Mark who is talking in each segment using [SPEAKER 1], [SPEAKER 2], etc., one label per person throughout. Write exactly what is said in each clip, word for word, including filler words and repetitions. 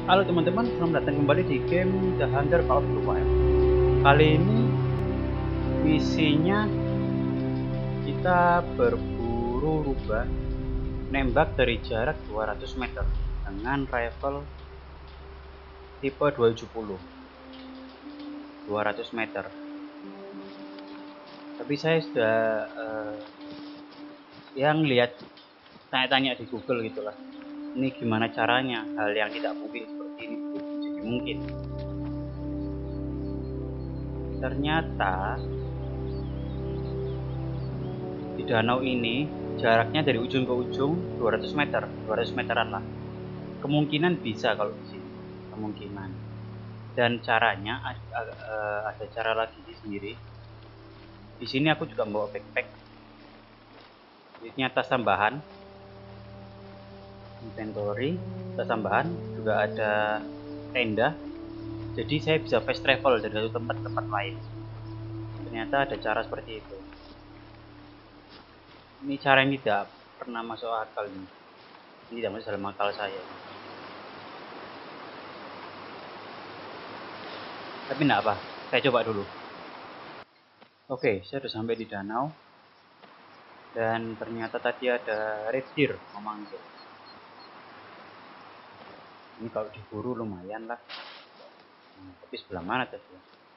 [SPEAKER 1] Halo teman-teman, selamat datang kembali di game The Hunter Call of the Wild. Kali ini misinya kita berburu rubah nembak dari jarak dua ratus meter dengan rifle tipe dua tujuh nol dua ratus meter. Tapi saya sudah uh, yang lihat tanya-tanya di Google gitulah. Ini gimana caranya? Hal yang tidak mungkin seperti ini jadi mungkin. Ternyata di danau ini jaraknya dari ujung ke ujung dua ratus meter, dua ratus meteran lah. Kemungkinan bisa kalau di sini, kemungkinan. Dan caranya ada, ada cara lagi di sendiri. Di sini aku juga membawa backpack. Ini tas tambahan, inventory, tas tambahan, juga ada tenda. Jadi saya bisa fast travel dari satu tempat ke tempat lain. Ternyata ada cara seperti itu. Ini cara yang tidak pernah masuk akal ini. Ini tidak masuk dalam akal saya. Tapi enggak apa, saya coba dulu. Oke, saya sudah sampai di danau. Dan ternyata tadi ada red deer memanggil. Ini kalau diburu lumayan lah. Nah, tapi sebelah mana tadi?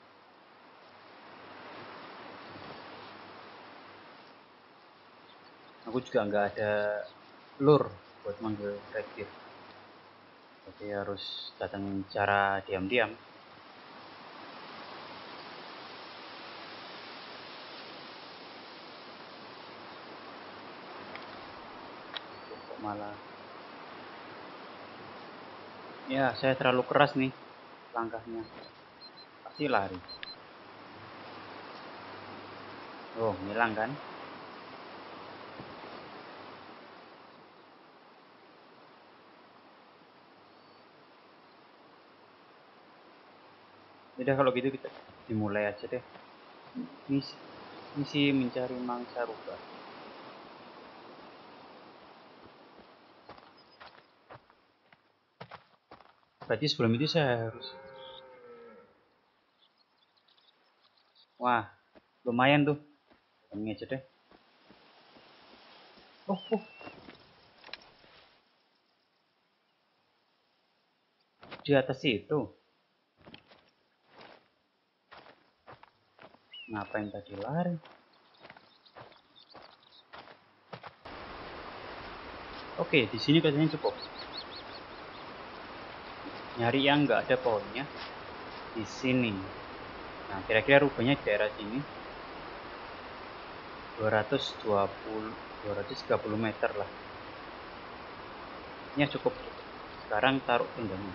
[SPEAKER 1] Aku juga nggak ada lure buat manggil red deer. Jadi harus datang cara diam-diam. Kok malah... Ya, saya terlalu keras nih langkahnya. Pasti lari. Oh, ngilang kan? Udah kalau gitu kita dimulai aja deh. Misi, misi mencari mangsa rubah. Berarti sebelum itu saya harus... Wah, lumayan tuh. Ini aja deh. Oh, oh. Di atas itu. Ngapain tadi lari? Oke, di sini biasanya cukup. Nyari yang nggak ada pohonnya di sini. Nah, kira-kira rubahnya di daerah sini. dua ratus dua puluh, dua ratus tiga puluh meter lah. Ini cukup. Sekarang taruh tendanya.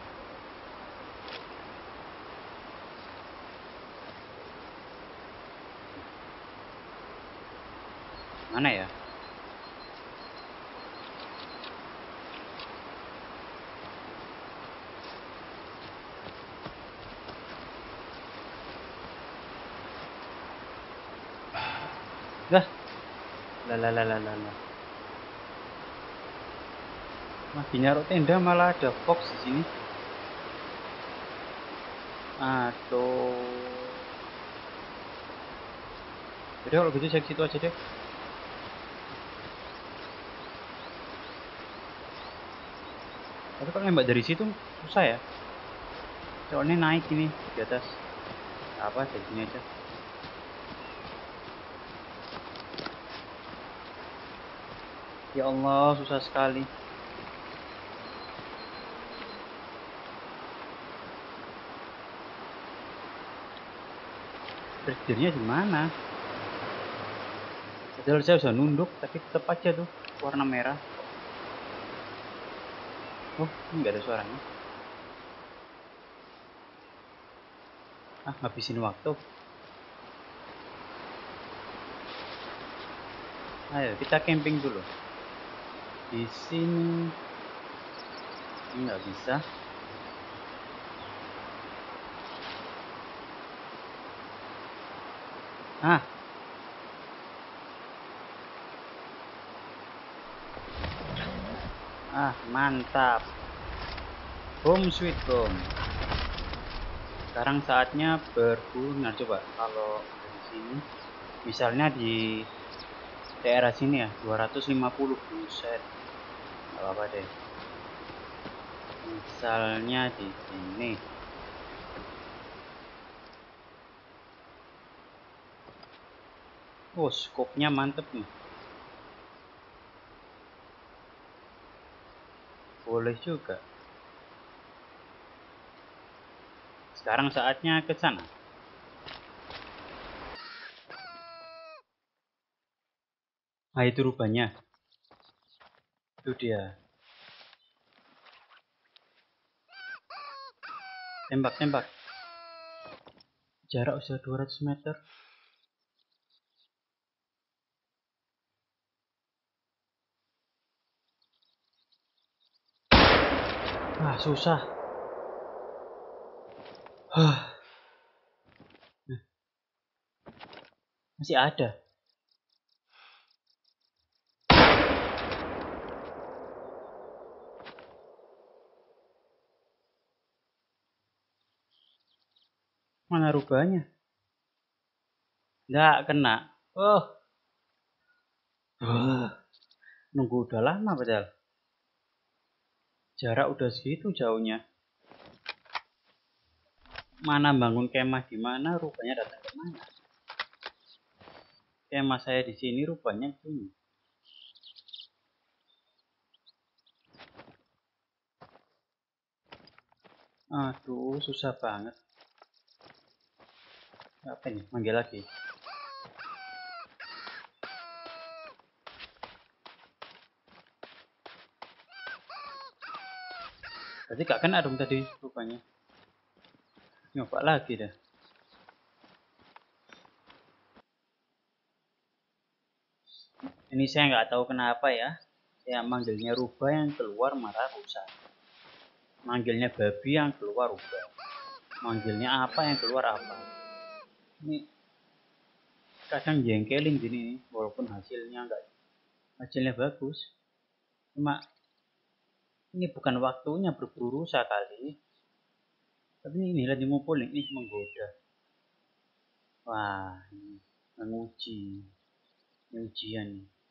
[SPEAKER 1] Mana ya? Dah. Lalalala. Lagi nyaruh tenda malah ada fox di sini. Aduh. Jadi kalau gitu saya ke situ aja deh. Tapi kalau nembak dari situ susah ya. Soalnya naik ini di atas. Apa dari sini aja. Ya Allah, susah sekali. Berdirinya di mana? Padahal saya sudah nunduk, tapi tetap aja tuh warna merah. Oh, ini nggak ada suaranya. Ah, habisin waktu. Ayo kita camping dulu. Di sini ini nggak bisa. Ah, ah mantap. Home sweet home. Sekarang saatnya berburu. Nah coba kalau dari sini, misalnya di daerah sini ya, dua ratus lima puluh, buset, nggak apa-apa deh. Misalnya di sini, oh scope-nya mantep nih, boleh juga. Sekarang saatnya ke sana. Nah itu rupanya, itu dia. Tembak, tembak. Jarak usia dua ratus meter. Ah, susah. Huh. Nah, masih ada. Mana rubahnya? Nggak kena. Oh. Uh. Nunggu udah lama padahal. Jarak udah segitu jauhnya. Mana bangun kemah di mana, rupanya datang ke mana? Kemah saya di sini, rupanya sini. Aduh, susah banget. Apa ini? Manggil lagi. Berarti gak kena dong tadi rupanya. Nyoba lagi dah. Ini saya nggak tahu kenapa ya. Saya manggilnya rubah yang keluar marah rusak. Manggilnya babi yang keluar rubah. Manggilnya apa yang keluar apa. Ini kadang jengkelin gini nih, walaupun hasilnya enggak, hasilnya bagus. Cuma ini bukan waktunya berburu rusa kali. Tapi ini lagi ngumpul ini menggoda. Wah, ini menguji. Ini ujian.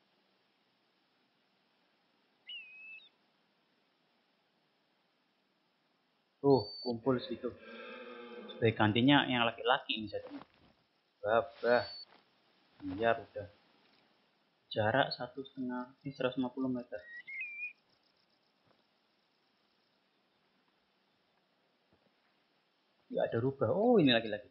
[SPEAKER 1] Tuh, kumpul situ. Sebagai gantinya yang laki-laki ini saja. Babah. Biar udah. Jarak satu setengah, ini seratus lima puluh meter. Nggak ada rubah. Oh, ini lagi-lagi.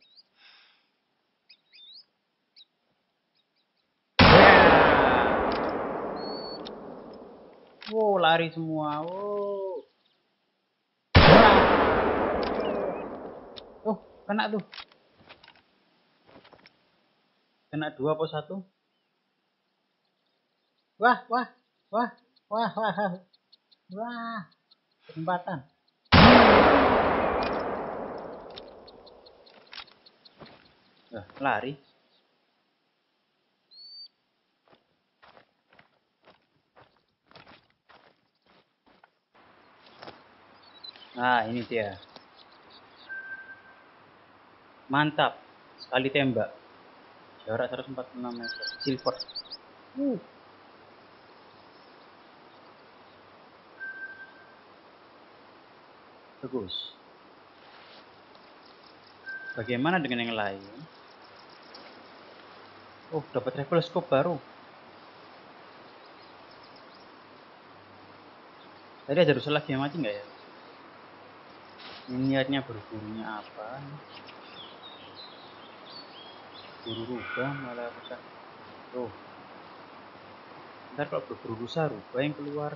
[SPEAKER 1] Wow, lari semua. Wow. Oh, kena tuh. Kena dua apa satu? Wah, wah, wah, wah, wah, wah, wah. Kesempatan. Nah, lari. Nah, ini dia. Mantap. Sekali tembak. Jarak seratus empat puluh enam meter. Silver. Uh. Bagus. Bagaimana dengan yang lain? Oh, dapat travel scope baru. Tadi ada rusa lagi yang mati nggak ya? Ini niatnya berburunya apa? Buru rubah malah rusak. Tuh. Ntar kalau berburu rusa, rubah yang keluar.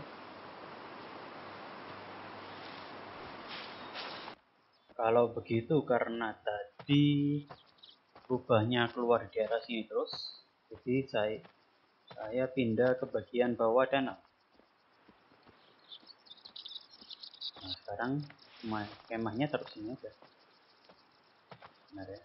[SPEAKER 1] Kalau begitu karena tadi rubahnya keluar di daerah sini terus, jadi saya saya pindah ke bagian bawah danau. Nah sekarang kemahnya terus ini aja. Benar ya.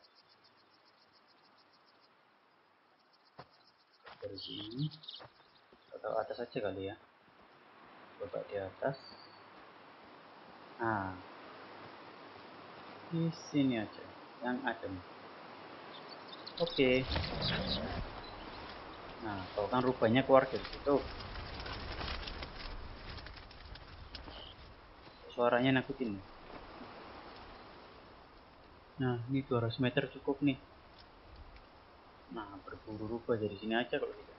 [SPEAKER 1] Dari sini atau atas aja kali ya. Coba di atas. Nah Di sini aja yang adem. Oke. Nah, kalau kan rubahnya keluar dari situ. Suaranya nakutin. Nah, ini dua ratus meter cukup nih. Nah, berburu rubah dari sini aja kalau gitu.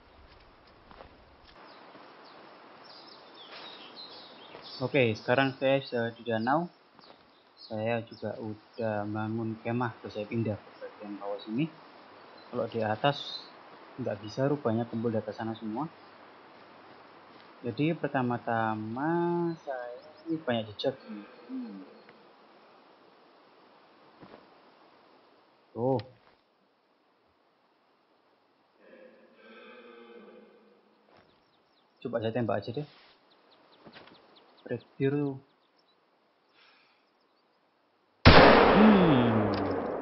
[SPEAKER 1] Oke, sekarang saya sudah di danau. Saya juga udah bangun kemah, terus saya pindah ke bagian bawah sini. Kalau di atas nggak bisa, rupanya kumpul di atas sana semua. Jadi pertama-tama saya ini banyak jejak sini. Hmm. Tuh. Coba saya tembak aja deh. Rektir tuh. Hmm.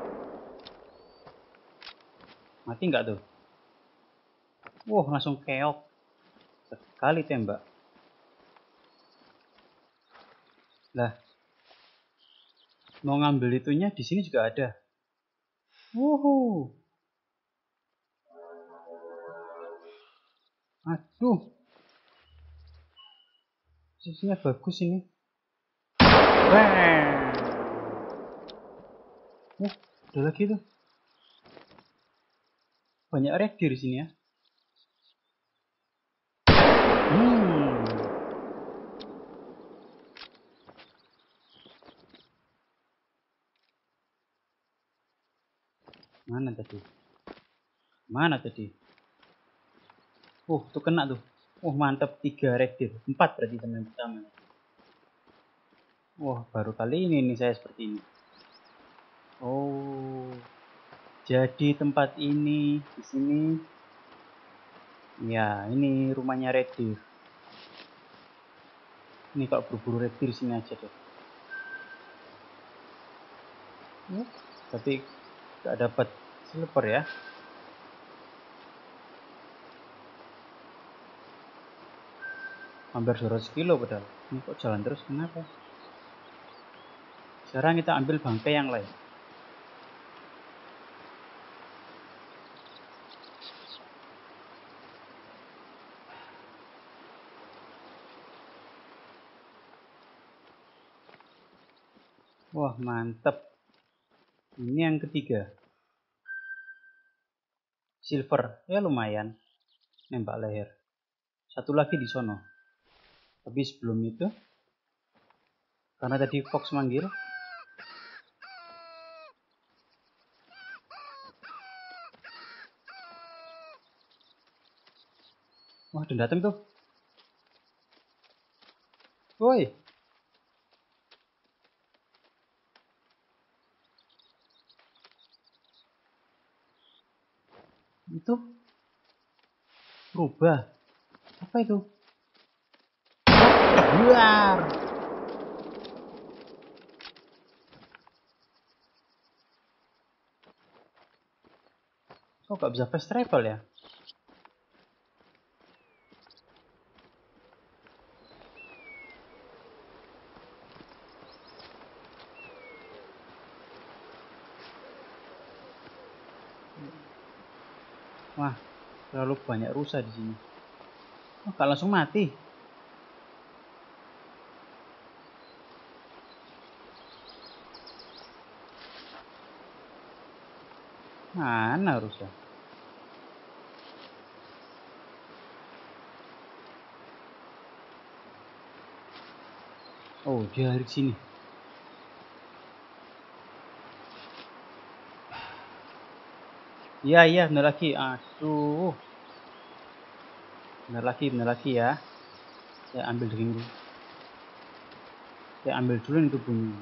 [SPEAKER 1] Mati nggak tuh? Wah, langsung keok. Sekali tembak. Lah, mau ngambil itunya di sini juga ada. Wuhu. Aduh. Sisinya bagus ini. Bang. Uh, ada lagi tuh. Banyak rekdir di sini ya. Hmm. Mana tadi? Mana tadi? Uh, tuh kena tuh. Uh, mantap, tiga rekdir. Empat berarti sama yang pertama. Wah, baru kali ini nih saya seperti ini. Oh, jadi tempat ini di sini. Ya, ini rumahnya rekdir. Ini kalau berburu rekdir sini aja deh. Uh, tapi nggak dapat silver ya. Hampir dua ratus kilo padahal. Ini kok jalan terus, kenapa? Sekarang kita ambil bangkai yang lain. Wah, mantep. Ini yang ketiga. Silver, ya lumayan. Nembak leher. Satu lagi di sono. Tapi sebelum itu, karena tadi Fox manggil. Wah, udah dateng tuh. Woi. Itu berubah. Apa itu? Keluar. Kok gak bisa fast travel ya? Wah, terlalu banyak rusa di sini. Oh, gak langsung mati. Mana rusa? Oh, dia dari sini. Iya, iya, benar lagi. Aduh. Benar lagi, benar lagi ya. Saya ambil dulu. Saya ambil dulu itu bunyi.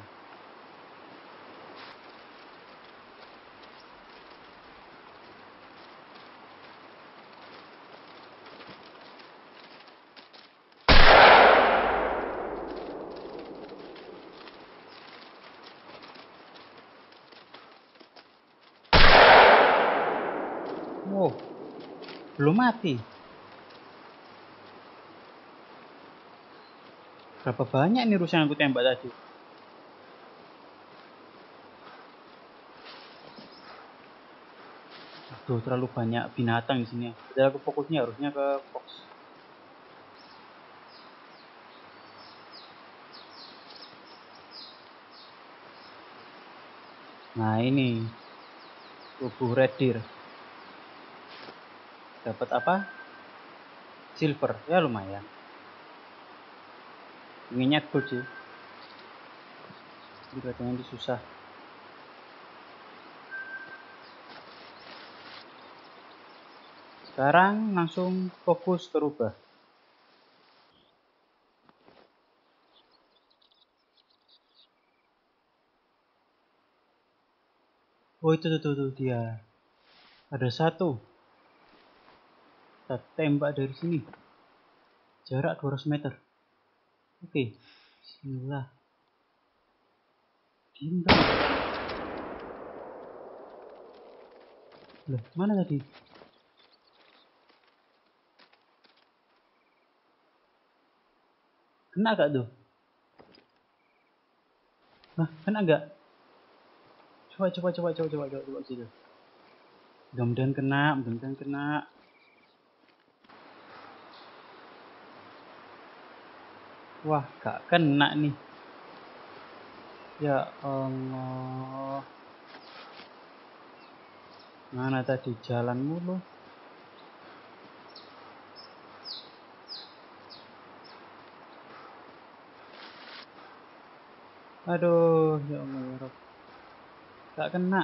[SPEAKER 1] Wow, belum mati. Berapa banyak nih rusa yang aku tembak tadi? Aduh, terlalu banyak binatang di sini. Jadi aku fokusnya harusnya ke fox. Nah ini tubuh red deer. Dapat apa? Silver, ya lumayan. Inginnya gold sih. Jadi kadang itu susah. Sekarang langsung fokus ke rubah. Oh itu tuh, tuh, tuh dia. Ada satu. Kita tembak dari sini. Jarak dua ratus meter. Oke. Bismillah. Diam dong. Loh, mana tadi? Kena gak tuh? Hah, kena gak? Coba, coba, coba, coba, coba, coba, coba situ. Mudah-mudahan kena, mudah-mudahan kena. Wah, gak kena nih. Ya Allah. Mana tadi jalan mulu? Aduh, ya Allah ya Rob. Gak kena.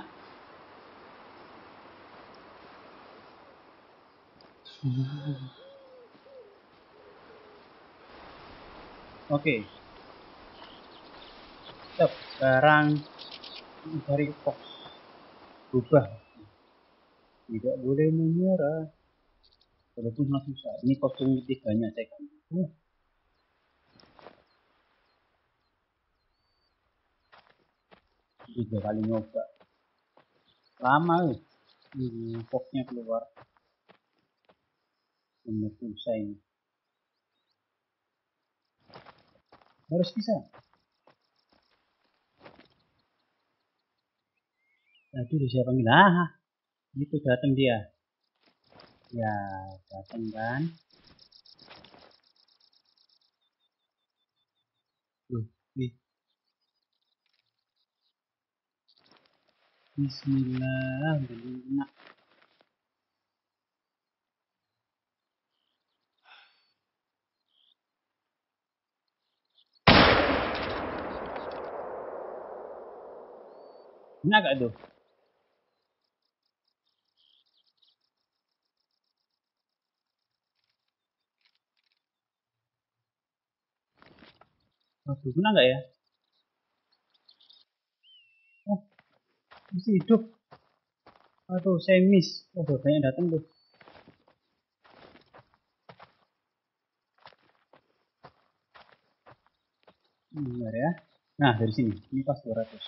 [SPEAKER 1] Oke. Stop. Sekarang cari fox. Rubah. Tidak boleh menyerah. Walaupun masih susah. Ini kostum tiganya saya kan. Uh. Tiga kali nyoba. Lama loh. Ini foxnya keluar. Benar susah ini. Harus bisa. Tadi udah saya panggil. Ah, itu datang dia. Ya, datang kan. Loh, nih. Bismillah, udah kena gak tuh? Aduh, kena gak ya? Oh, masih hidup. Aduh, saya miss. Oh, banyak datang tuh. Benar ya. Nah, dari sini. Ini pas dua ratus.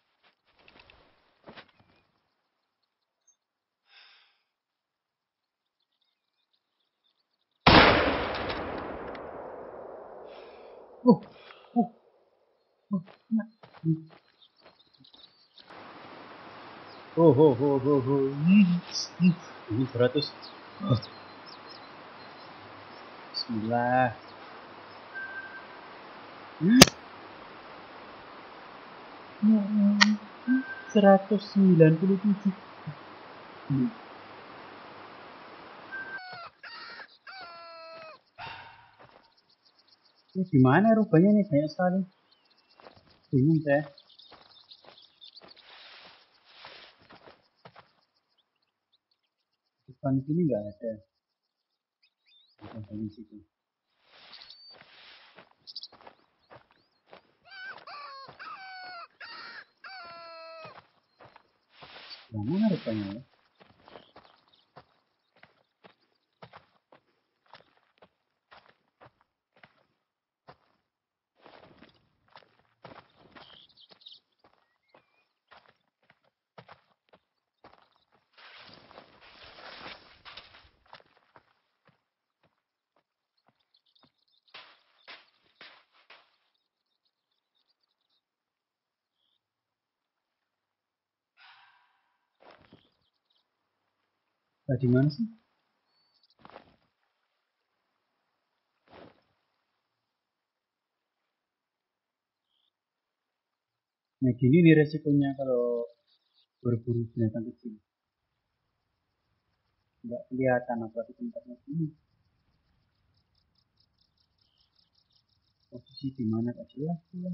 [SPEAKER 1] Uh, uh, uh, kena. Oh, oh, oh, oh, oh. Hmm, hmm. Ini beratus. Oh. Bismillah. Hmm. seratus sembilan puluh tujuh. Hmm. Ini gimana rubahnya nih? Banyak sekali. Bingung saya. Depan sini nggak ada. Bukan dari situ. Yang mana rupanya ya? Nah, di mana sih? Nah, gini nih resikonya kalau berburu binatang kecil. Nggak kelihatan apa di tempatnya ini. Posisi di mana gak jelas ya.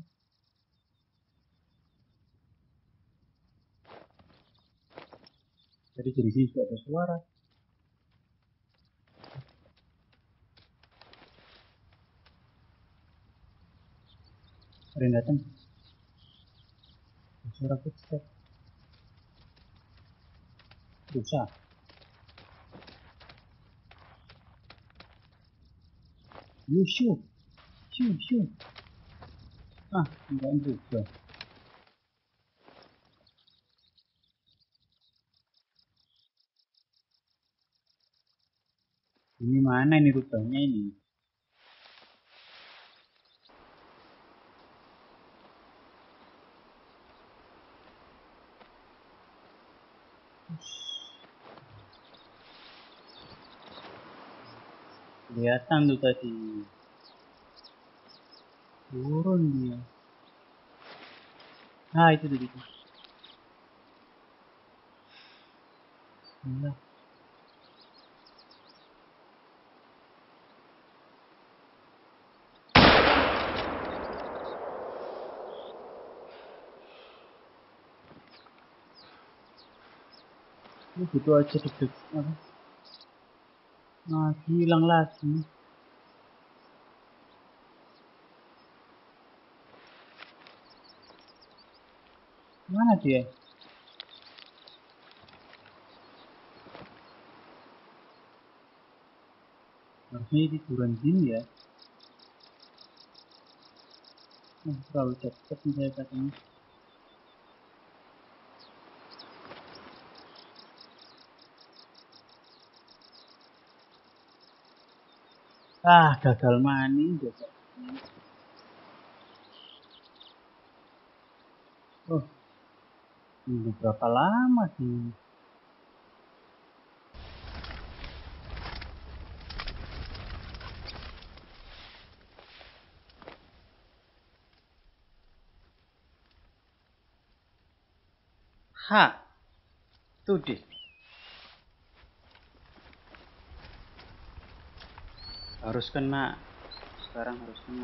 [SPEAKER 1] Jadi dari sini juga ada suara. Ada yang datang. Suara footstep. Rusa. You shoot. Shoot, shoot. Ah, enggak juga. Ini mana ini rutenya ini? Kelihatan tuh tadi. Turun dia. Nah, itu tadi. Iya. Ini gitu aja deg-deg apa? Nah, hilang lagi. Mana dia? Harusnya di turun gini ya. Nah, terlalu cepat nih saya katanya. Ah, gagal maning, gagal maning. Oh, ini berapa lama sih? Ha, tuh deh. Harus kena. Sekarang harus kena.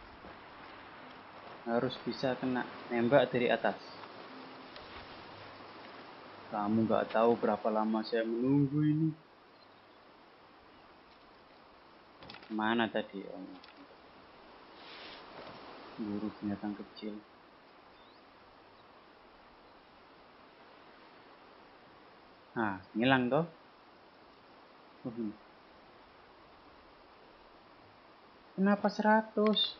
[SPEAKER 1] Harus bisa kena nembak dari atas. Kamu nggak tahu berapa lama saya menunggu ini. Mana tadi? Oh, buru binatang kecil. Nah, ngilang toh. Uh, Kenapa seratus?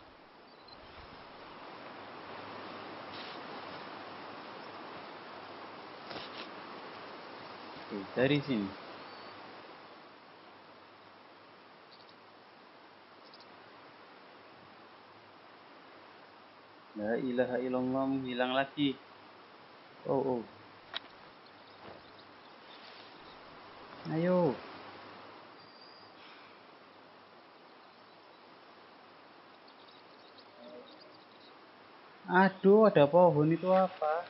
[SPEAKER 1] Oke, dari sini. La ilaha illallah, menghilang lagi. Oh, oh. Ayo. Aduh, ada pohon itu apa?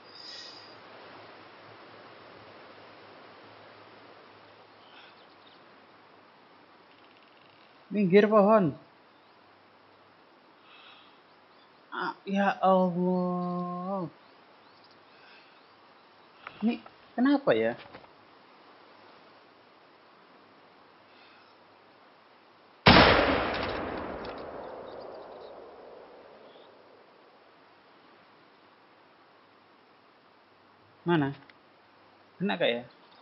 [SPEAKER 1] Minggir pohon. Ah, ya Allah. Ini kenapa ya? Mana? Kena gak ya?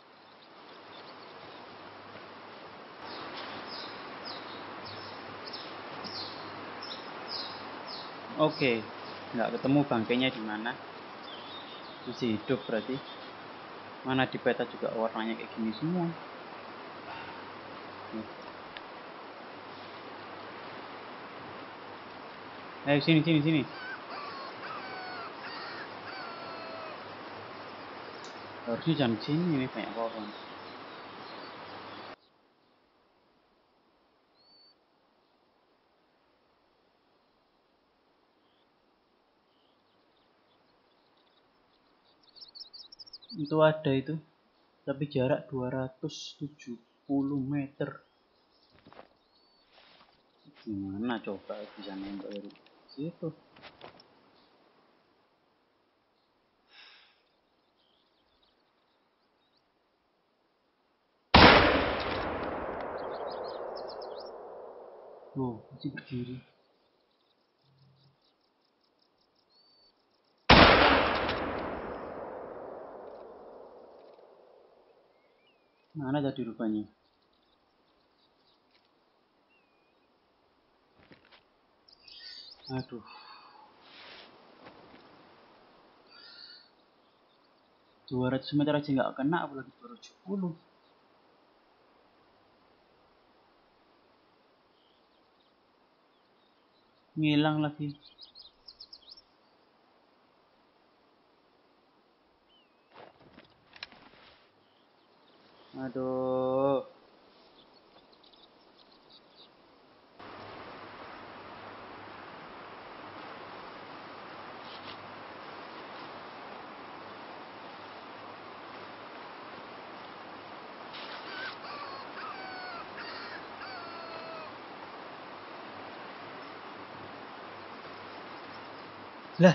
[SPEAKER 1] Oke, nggak ketemu bangkainya di mana. Masih hidup berarti. Mana di peta juga warnanya kayak gini semua. Nih. Ayo sini sini sini. Harusnya jam sini ini banyak pohon. Itu ada itu, tapi jarak dua ratus tujuh puluh meter. Gimana coba bisa nembak dari situ? Oh, masih berdiri. Mana tadi rupanya? Aduh. dua ratus meter aja nggak kena, apalagi dua ratus tujuh puluh. Ngilang lagi. Aduh. Lah.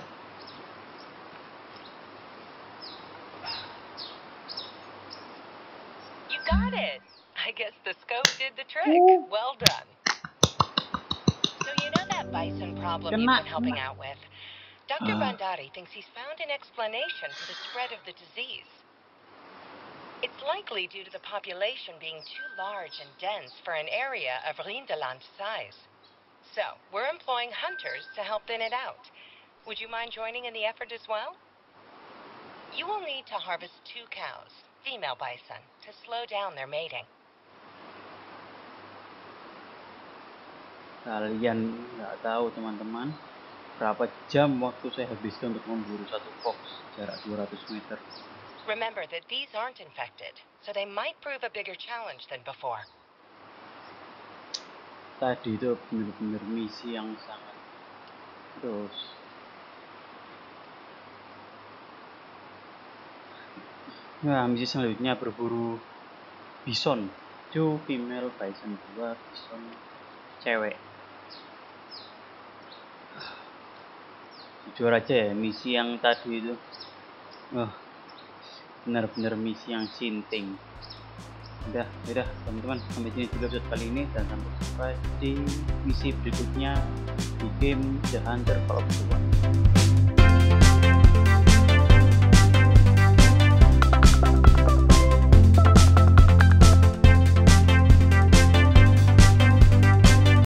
[SPEAKER 2] You got it. I guess the scope did the trick. Ooh. Well done. So you know that bison problem you've been helping out with? Doctor Uh. Bandari thinks he's found an explanation for the spread of the disease. It's likely due to the population being too large and dense for an area of Rindeland size. So, we're employing hunters to help thin it out. Would you mind joining in the effort as well? You will need to harvest two cows, female bison, to slow down their mating.
[SPEAKER 1] Kalian nggak tahu teman-teman, berapa jam waktu saya habiskan untuk memburu satu fox jarak dua ratus meter.
[SPEAKER 2] Remember that these aren't infected, so they might prove a bigger challenge than before.
[SPEAKER 1] Tadi itu benar-benar misi yang sangat terus. Nah, misi selanjutnya berburu bison, two female bison, dua bison cewek. Jujur aja ya, misi yang tadi itu, oh, benar-benar misi yang sinting. Udah, udah teman-teman, sampai sini dulu episode kali ini, dan sampai jumpa di misi berikutnya di game The Hunter Call of Duty.